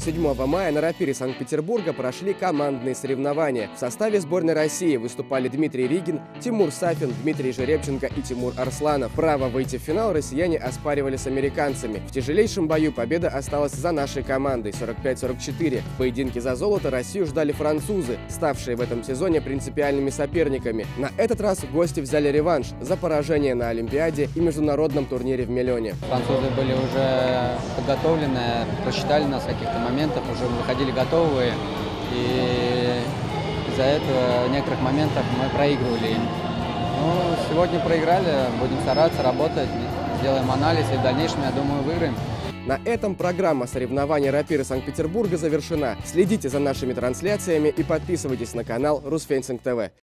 7 мая на рапире Санкт-Петербурга прошли командные соревнования. В составе сборной России выступали Дмитрий Ригин, Тимур Сафин, Дмитрий Жеребченко и Тимур Арсланов. Право выйти в финал россияне оспаривали с американцами. В тяжелейшем бою победа осталась за нашей командой 45-44. В поединке за золото Россию ждали французы, ставшие в этом сезоне принципиальными соперниками. На этот раз гости взяли реванш за поражение на Олимпиаде и международном турнире в Милоне. Французы были уже подготовлены, просчитали нас в каких-то моментах, уже выходили готовые. И из-за этого в некоторых моментах мы проигрывали им. Ну, сегодня проиграли, будем стараться, работать, сделаем анализ и в дальнейшем, я думаю, выиграем. На этом программа соревнований рапиры Санкт-Петербурга завершена. Следите за нашими трансляциями и подписывайтесь на канал Русфенсинг ТВ.